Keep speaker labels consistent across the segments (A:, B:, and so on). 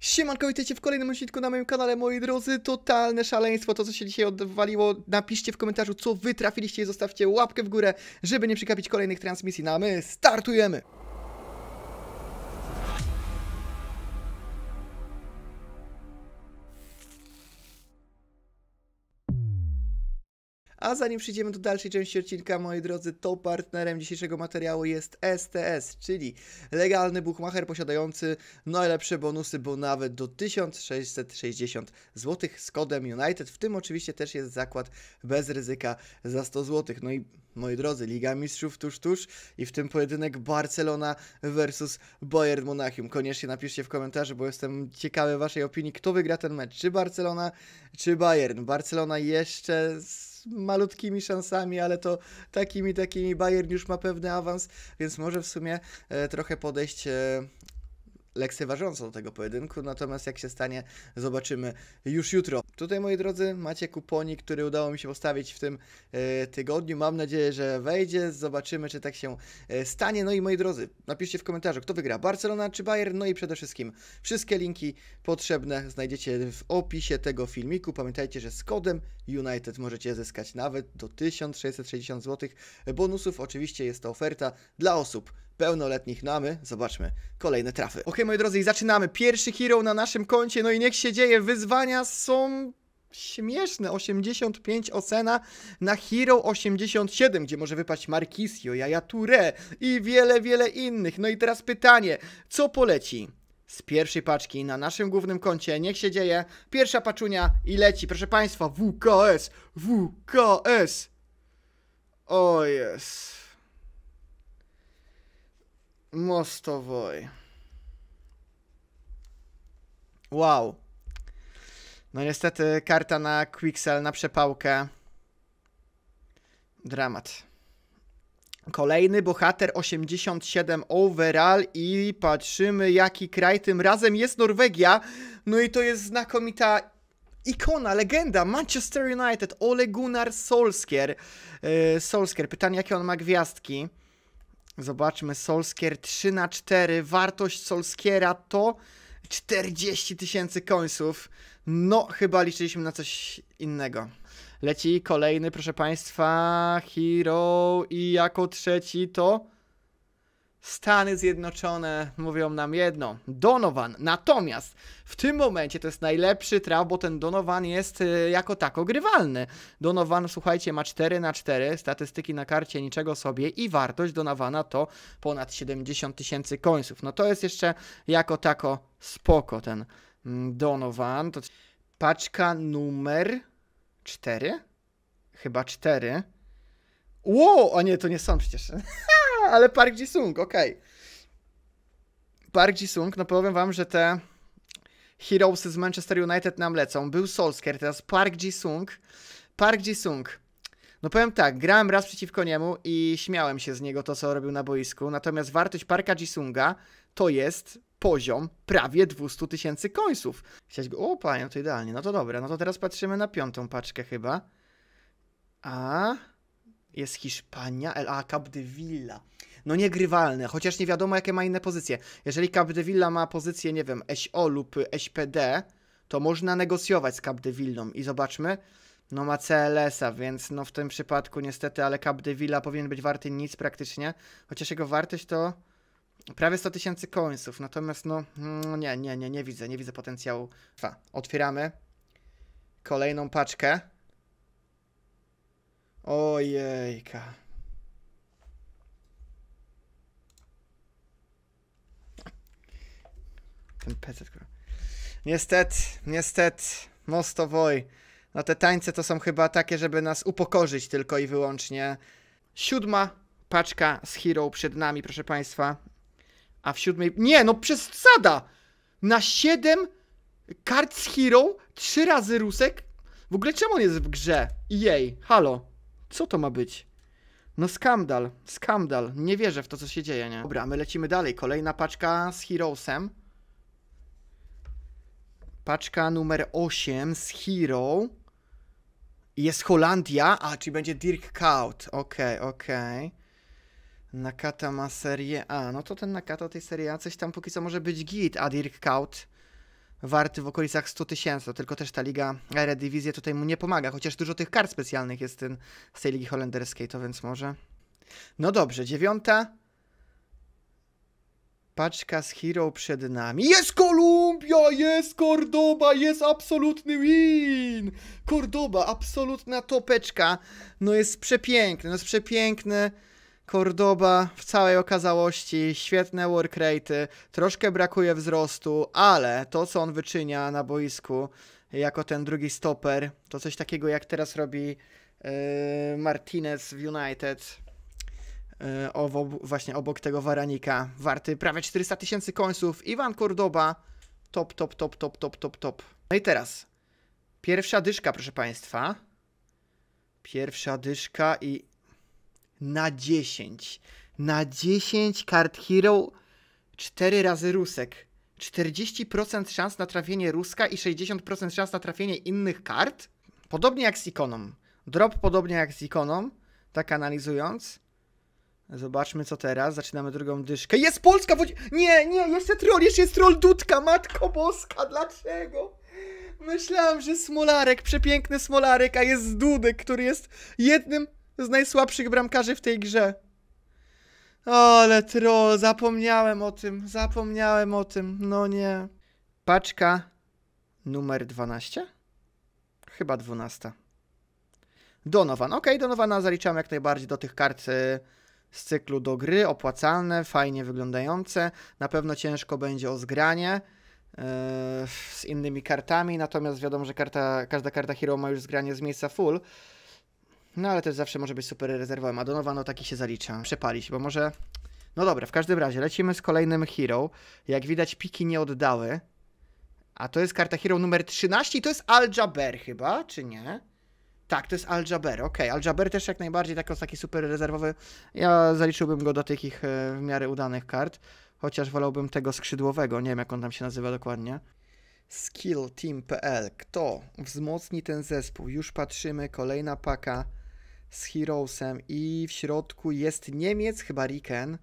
A: Siemanko, witajcie w kolejnym odcinku na moim kanale, moi drodzy. Totalne szaleństwo, to co się dzisiaj odwaliło. Napiszcie w komentarzu, co wy trafiliście i zostawcie łapkę w górę, żeby nie przegapić kolejnych transmisji. No a my startujemy! A zanim przejdziemy do dalszej części odcinka, moi drodzy, to partnerem dzisiejszego materiału jest STS, czyli legalny bookmacher posiadający najlepsze bonusy, bo nawet do 1660 zł z kodem United. W tym oczywiście też jest zakład bez ryzyka za 100 zł. No i moi drodzy, Liga Mistrzów tuż i w tym pojedynek Barcelona versus Bayern Monachium. Koniecznie napiszcie w komentarzu, bo jestem ciekawy waszej opinii, kto wygra ten mecz, czy Barcelona, czy Bayern. Barcelona jeszcze z malutkimi szansami, ale to takimi Bayern już ma pewny awans, więc może w sumie trochę podejść lekceważąco do tego pojedynku, natomiast jak się stanie, zobaczymy już jutro. Tutaj, moi drodzy, macie kuponik, który udało mi się postawić w tym tygodniu. Mam nadzieję, że wejdzie. Zobaczymy, czy tak się stanie. No i moi drodzy, napiszcie w komentarzu, kto wygra, Barcelona czy Bayern. No i przede wszystkim wszystkie linki potrzebne znajdziecie w opisie tego filmiku. Pamiętajcie, że z kodem United możecie zyskać nawet do 1660 zł bonusów. Oczywiście jest to oferta dla osób pełnoletnich. No a my zobaczmy kolejne trafy. Ok, moi drodzy, i zaczynamy. Pierwszy hero na naszym koncie. No i niech się dzieje. Wyzwania są śmieszne. 85 ocena na hero 87, gdzie może wypaść Marquisio, Yaya Touré i wiele innych. No i teraz pytanie, co poleci z pierwszej paczki na naszym głównym koncie? Niech się dzieje. Pierwsza paczunia i leci. Proszę Państwa, WKS. O jest. Mostowoj. Wow. No niestety karta na Quicksell, na przepałkę. Dramat. Kolejny bohater 87 overall i patrzymy jaki kraj tym razem jest Norwegia. No i to jest znakomita ikona, legenda Manchester United, Ole Gunnar Solskjaer. Pytanie, jakie on ma gwiazdki. Zobaczmy, Solskjaer 3/4, wartość Solskjaera to 40 000 końców. No, chyba liczyliśmy na coś innego. Leci kolejny, proszę Państwa, hero i jako trzeci to Stany Zjednoczone. Mówią nam jedno, Donovan. Natomiast w tym momencie to jest najlepszy traf, bo ten Donovan jest jako tako grywalny. Donovan, słuchajcie, ma 4/4, statystyki na karcie niczego sobie i wartość Donovana to ponad 70 000 końców. No to jest jeszcze jako tako spoko ten Donovan. To paczka numer 4? Chyba 4. Wow, a nie, to nie są przecież. Ale Park Ji-sung, okej. Park Ji-sung, no powiem wam, że te heroesy z Manchester United nam lecą. Był Solskjaer, teraz Park Ji-sung. No powiem tak, grałem raz przeciwko niemu i śmiałem się z niego to, co robił na boisku. Natomiast wartość Parka Ji-sunga to jest poziom prawie 200 000 końców. Chciałeś go... O, panie, no to idealnie. No to dobra, no to teraz patrzymy na piątą paczkę chyba. A... Jest Hiszpania, Capdevila. No niegrywalne, chociaż nie wiadomo jakie ma inne pozycje. Jeżeli Capdevila ma pozycję, nie wiem, SO lub SPD, to można negocjować z Capdevillą. I zobaczmy, no ma CLS-a, więc no w tym przypadku niestety, ale Capdevila powinien być warty nic praktycznie. Chociaż jego wartość to prawie 100 000 końców. Natomiast no, nie widzę potencjału. Otwieramy kolejną paczkę. Ojejka. Ten PC. Niestety. Mostowoj. No te tańce to są chyba takie, żeby nas upokorzyć tylko i wyłącznie. 7. paczka z hero przed nami, proszę Państwa. A w 7... Nie, no przesada! Na 7 kart z hero 3 razy rusek. W ogóle czemu on jest w grze? Jej, halo. Co to ma być? No skandal. Nie wierzę w to, co się dzieje, nie? Dobra, my lecimy dalej. Kolejna paczka z Heroesem. Paczka numer 8 z Hero. Jest Holandia. A, czyli będzie Dirk Kuyt. Okej. Nakata ma serię A. No to ten Nakata tej serii A coś tam póki co może być git. A Dirk Kuyt warty w okolicach 100 000, tylko też ta liga Eredivisie tutaj mu nie pomaga, chociaż dużo tych kart specjalnych jest z tej ligi holenderskiej, to więc może... No dobrze, 9. Paczka z Hero przed nami. Jest Kolumbia, jest Cordoba, jest absolutny win! Cordoba, absolutna topeczka. No jest przepiękny, no jest przepiękny. Cordoba w całej okazałości, świetne workrate'y, troszkę brakuje wzrostu, ale to co on wyczynia na boisku jako ten drugi stoper, to coś takiego jak teraz robi Martinez w United, właśnie obok tego Varanika, warty prawie 400 000 końców. Iwan Cordoba, top. No i teraz, pierwsza dyszka, proszę Państwa. Pierwsza dyszka i na 10. Na 10 kart Hero 4 razy Rusek. 40% szans na trafienie Ruska i 60% szans na trafienie innych kart. Podobnie jak z ikoną. Drop podobnie jak z ikoną. Tak analizując. Zobaczmy co teraz. Zaczynamy drugą dyszkę. Jest Polska! Nie, jeszcze jest troll Dudka. Matko Boska, dlaczego? Myślałem, że Smolarek, przepiękny Smolarek, a jest Dudek, który jest jednym z najsłabszych bramkarzy w tej grze. O, ale troll, zapomniałem o tym, no nie. Paczka numer 12? Chyba 12. Donovan, okej, Donovana zaliczamy jak najbardziej do tych kart z cyklu do gry, opłacalne, fajnie wyglądające. Na pewno ciężko będzie o zgranie z innymi kartami, natomiast wiadomo, że każda karta Hero ma już zgranie z miejsca full. No ale też zawsze może być super rezerwowym, a Donovan no taki się zalicza. Przepali się, bo może... No dobra, w każdym razie lecimy z kolejnym Hero. Jak widać piki nie oddały. A to jest karta Hero numer 13 i to jest Al-Jaber chyba, czy nie? Tak, to jest Al-Jaber, okej. Al-Jaber też jak najbardziej taki super rezerwowy. Ja zaliczyłbym go do takich w miarę udanych kart. Chociaż wolałbym tego skrzydłowego, nie wiem jak on tam się nazywa dokładnie. Skillteam.pl. Kto wzmocni ten zespół? Już patrzymy, kolejna paka z Heroesem i w środku jest Niemiec, chyba Riken.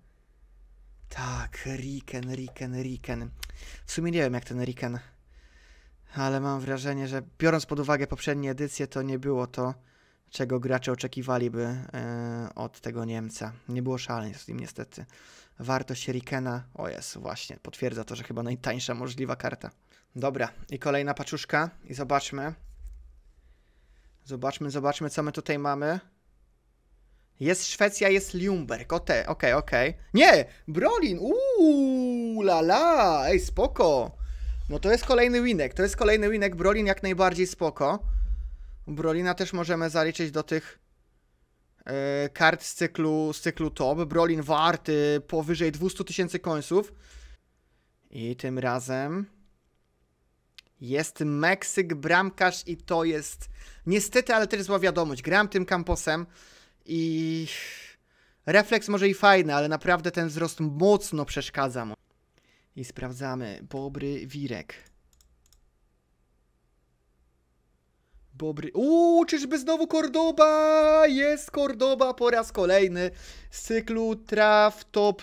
A: Tak, Riken. W sumie nie wiem jak ten Riken, ale mam wrażenie, że biorąc pod uwagę poprzednie edycje, to nie było to, czego gracze oczekiwaliby od tego Niemca. Nie było szaleństw z nim niestety. Wartość Rikena, o jest, właśnie, potwierdza to, że chyba najtańsza możliwa karta. Dobra, i kolejna paczuszka i zobaczmy. Zobaczmy, co my tutaj mamy. Jest Szwecja, jest Ljungberg. Okej. Nie! Brolin! Lala! Ej, spoko! No to jest kolejny winek. Brolin jak najbardziej spoko. Brolina też możemy zaliczyć do tych kart z cyklu top. Brolin warty powyżej 200 000 końców. I tym razem jest Meksyk, bramkarz i to jest niestety, ale też zła wiadomość. Gram tym Camposem i refleks może i fajny, ale naprawdę ten wzrost mocno przeszkadza mu. I sprawdzamy. Bobry Wirek. Czyżby znowu Cordoba? Jest Cordoba po raz kolejny z cyklu traf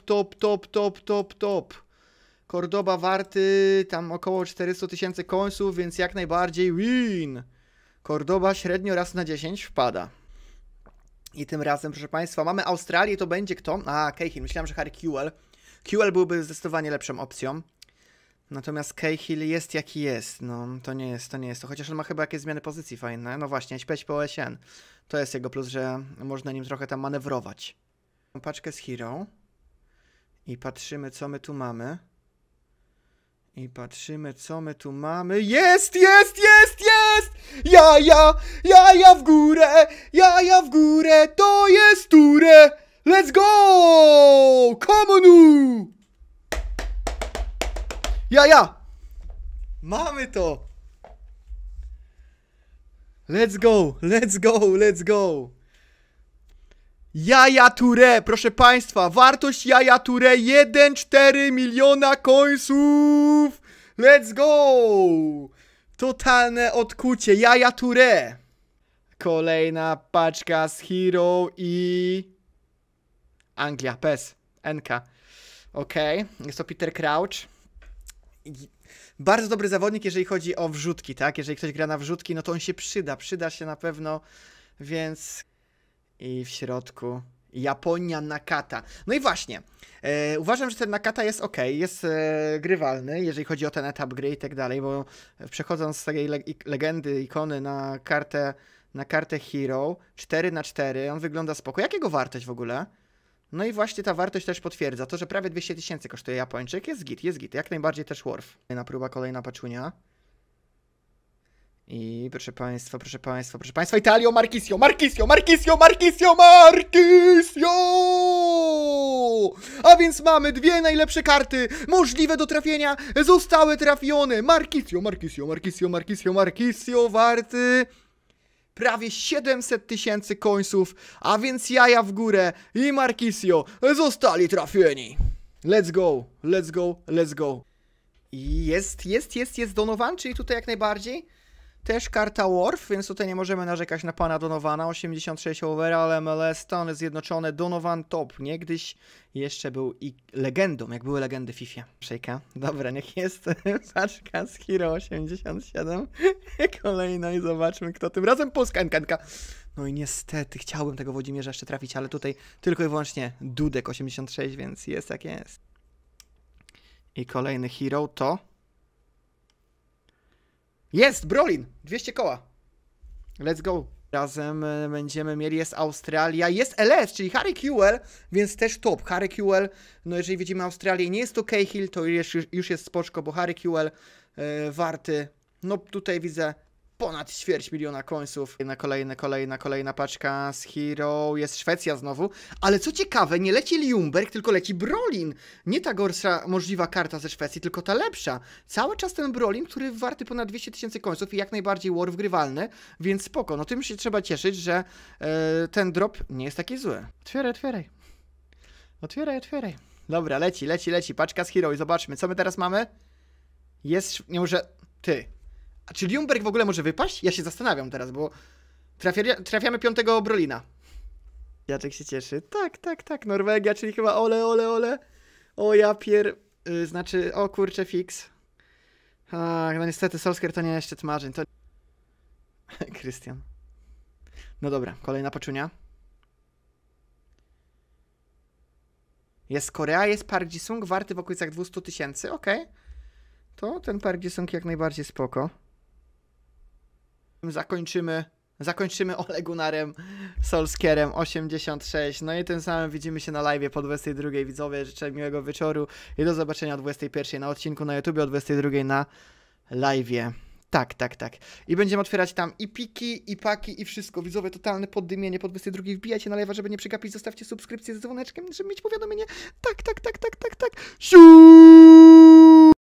A: top. Cordoba warty tam około 400 000 końców, więc jak najbardziej win. Cordoba średnio raz na 10 wpada. I tym razem, proszę Państwa, mamy Australię, to będzie kto? Cahill. Myślałem, że Harry Kewell. Kewell byłby zdecydowanie lepszą opcją. Natomiast Cahill jest jaki jest. No, to nie jest to. Chociaż on ma chyba jakieś zmiany pozycji fajne. No właśnie, śpeć po OSN. To jest jego plus, że można nim trochę tam manewrować. Paczkę z Hero. I patrzymy, co my tu mamy. Jest! Ja w górę, to jest Ture! Let's go! Come on! Ja! Mamy to! Let's go! Yaya Touré, proszę Państwa, wartość Yaya Touré 1,4 miliona końców! Let's go! Totalne odkucie, Yaya Touré. Kolejna paczka z Hero i... Anglia, PES, NK. Okej, jest to Peter Crouch. Bardzo dobry zawodnik, jeżeli chodzi o wrzutki, tak? Jeżeli ktoś gra na wrzutki, no to on się przyda się na pewno, więc... I w środku Japonia Nakata. No i właśnie, uważam, że ten Nakata jest ok, jest grywalny, jeżeli chodzi o ten etap gry i tak dalej, bo przechodząc z tej legendy, ikony na kartę Hero, 4×4, on wygląda spoko. Jak jego wartość w ogóle? No i właśnie ta wartość też potwierdza to, że prawie 200 000 kosztuje Japończyk. Jest git, jak najbardziej też worth. Kolejna próba, kolejna paczunia. I proszę państwa, Italio, Marchisio! A więc mamy dwie najlepsze karty możliwe do trafienia, zostały trafione. Marchisio, warty prawie 700 000 końców, a więc jaja w górę i Marchisio zostali trafieni. Let's go. I jest Donovan, czyli tutaj jak najbardziej też karta Worf, więc tutaj nie możemy narzekać na pana Donovana. 86 overall, MLS, Stany Zjednoczone, Donovan top. Niegdyś jeszcze był i legendą, jak były legendy w FIFA. Szejka. Dobra, niech jest paczka z Hero 87. Kolejna i zobaczmy, kto tym razem. Polska NKNK. No i niestety, chciałbym tego Włodzimierza jeszcze trafić, ale tutaj tylko i wyłącznie Dudek 86, więc jest jak jest. I kolejny Hero to... Jest! Brolin! 200 koła. Let's go. Razem będziemy mieli, jest Australia, jest LS, czyli Harry Kewell, więc też top. Harry Kewell, no jeżeli widzimy Australię, nie jest to Cahill, to już jest spoczko, bo Harry Kewell warty, no tutaj widzę ponad 250 000 końców. Kolejna paczka z Hero, jest Szwecja znowu, ale co ciekawe, nie leci Ljungberg, tylko leci Brolin. Nie ta gorsza możliwa karta ze Szwecji, tylko ta lepsza. Cały czas ten Brolin, który warty ponad 200 000 końców i jak najbardziej war wgrywalny, więc spoko. No tym się trzeba cieszyć, że ten drop nie jest taki zły. Otwieraj. Dobra, leci. Paczka z Hero i zobaczmy, co my teraz mamy? Jest, nie może... Ty... A czy Ljungberg w ogóle może wypaść? Ja się zastanawiam teraz, bo trafiamy 5. Brolina. Jaczek się cieszy. Tak. Norwegia, czyli chyba ole. O ja znaczy, o kurczę, fix. No niestety Solskjaer to nie szczyt marzeń. To... Krystian. No dobra, kolejna paczunia. Jest Korea, jest Park Ji-sung, warty w okolicach 200 000, okej. To ten Park Ji-sung jak najbardziej spoko. Zakończymy Ole Gunnarem Solskjaerem 86. No i tym samym widzimy się na live po 22. Widzowie, życzę miłego wieczoru i do zobaczenia o 21. na odcinku na YouTube, o 22 na live. Tak. I będziemy otwierać tam i piki, i paki, i wszystko. Widzowie, totalne poddymienie po 22. Wbijajcie na live'a, żeby nie przegapić. Zostawcie subskrypcję z dzwoneczkiem, żeby mieć powiadomienie. Tak. Siu!